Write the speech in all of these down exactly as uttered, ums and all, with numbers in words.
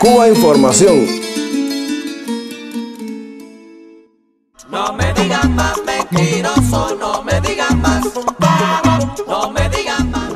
Cuba Información. No me digan más mentiroso, no me digan más, no me digan más.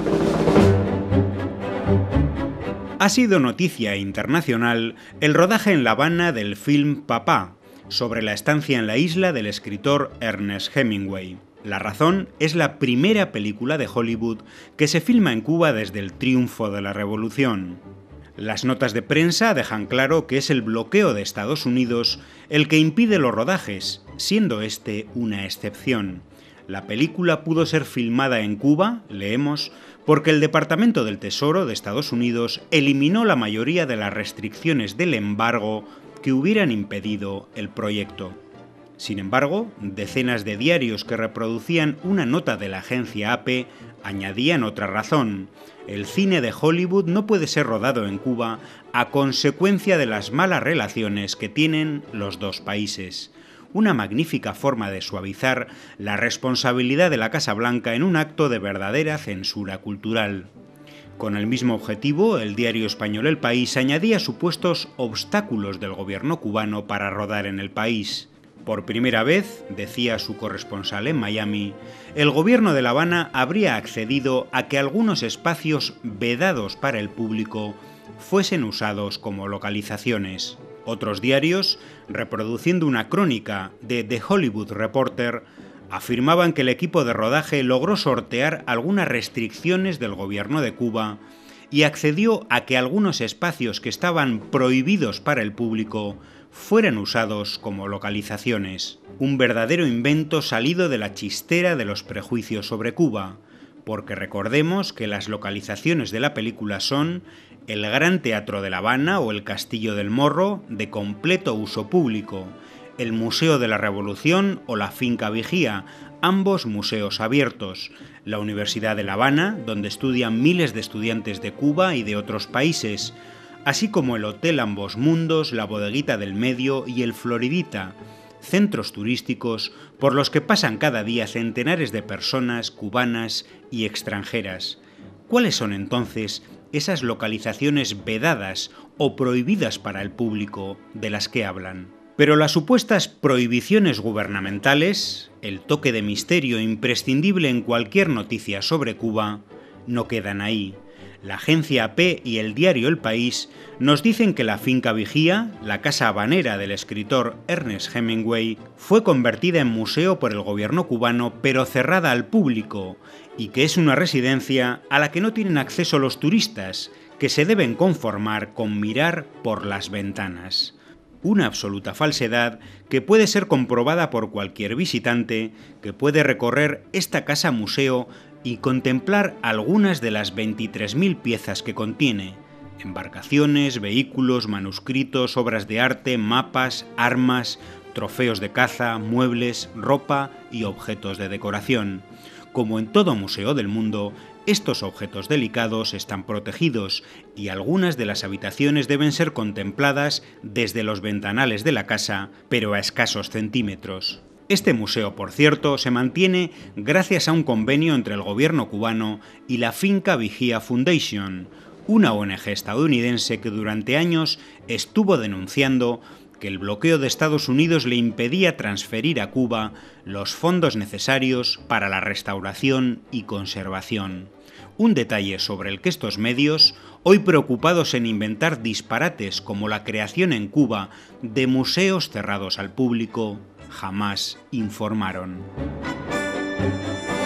Ha sido noticia internacional el rodaje en La Habana del film Papá, sobre la estancia en la isla del escritor Ernest Hemingway. La razón es la primera película de Hollywood que se filma en Cuba desde el triunfo de la Revolución. Las notas de prensa dejan claro que es el bloqueo de Estados Unidos el que impide los rodajes, siendo este una excepción. La película pudo ser filmada en Cuba, leemos, porque el Departamento del Tesoro de Estados Unidos eliminó la mayoría de las restricciones del embargo que hubieran impedido el proyecto. Sin embargo, decenas de diarios que reproducían una nota de la agencia A P añadían otra razón. El cine de Hollywood no puede ser rodado en Cuba a consecuencia de las malas relaciones que tienen los dos países. Una magnífica forma de suavizar la responsabilidad de la Casa Blanca en un acto de verdadera censura cultural. Con el mismo objetivo, el diario español El País añadía supuestos obstáculos del gobierno cubano para rodar en el país. Por primera vez, decía su corresponsal en Miami, el gobierno de La Habana habría accedido a que algunos espacios vedados para el público fuesen usados como localizaciones. Otros diarios, reproduciendo una crónica de The Hollywood Reporter, afirmaban que el equipo de rodaje logró sortear algunas restricciones del gobierno de Cuba y accedió a que algunos espacios que estaban prohibidos para el público fueran usados como localizaciones. Un verdadero invento salido de la chistera de los prejuicios sobre Cuba, porque recordemos que las localizaciones de la película son el Gran Teatro de La Habana o el Castillo del Morro, de completo uso público, el Museo de la Revolución o la Finca Vigía, ambos museos abiertos, la Universidad de La Habana, donde estudian miles de estudiantes de Cuba y de otros países, así como el Hotel Ambos Mundos, la Bodeguita del Medio y el Floridita, centros turísticos por los que pasan cada día centenares de personas cubanas y extranjeras. ¿Cuáles son entonces esas localizaciones vedadas o prohibidas para el público de las que hablan? Pero las supuestas prohibiciones gubernamentales, el toque de misterio imprescindible en cualquier noticia sobre Cuba, no quedan ahí. La agencia A P y el diario El País nos dicen que la Finca Vigía, la casa habanera del escritor Ernest Hemingway, fue convertida en museo por el gobierno cubano pero cerrada al público, y que es una residencia a la que no tienen acceso los turistas, que se deben conformar con mirar por las ventanas. Una absoluta falsedad que puede ser comprobada por cualquier visitante que puede recorrer esta casa museo y contemplar algunas de las veintitrés mil piezas que contiene: embarcaciones, vehículos, manuscritos, obras de arte, mapas, armas, trofeos de caza, muebles, ropa y objetos de decoración. Como en todo museo del mundo, estos objetos delicados están protegidos y algunas de las habitaciones deben ser contempladas desde los ventanales de la casa, pero a escasos centímetros. Este museo, por cierto, se mantiene gracias a un convenio entre el gobierno cubano y la Finca Vigía Foundation, una O N G estadounidense que durante años estuvo denunciando que el bloqueo de Estados Unidos le impedía transferir a Cuba los fondos necesarios para la restauración y conservación. Un detalle sobre el que estos medios, hoy preocupados en inventar disparates como la creación en Cuba de museos cerrados al público, jamás informaron.